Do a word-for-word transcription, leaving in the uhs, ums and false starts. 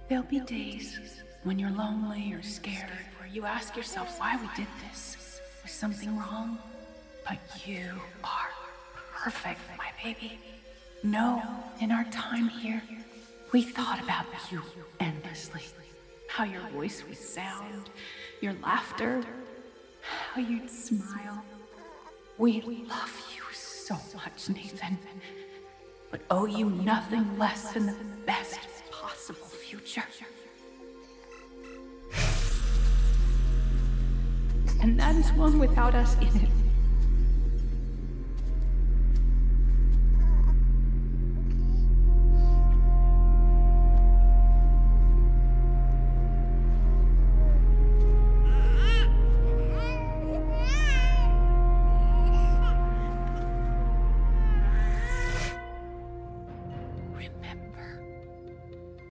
There'll be days when you're lonely or scared, where you ask yourself why we did this. Was something wrong? But you are perfect, my baby. No, in our time here, we thought about you endlessly. How your voice would sound, your laughter, how you'd smile. We love you so much, Nathan, but owe you nothing less than the best possible future. And that is one without us in it.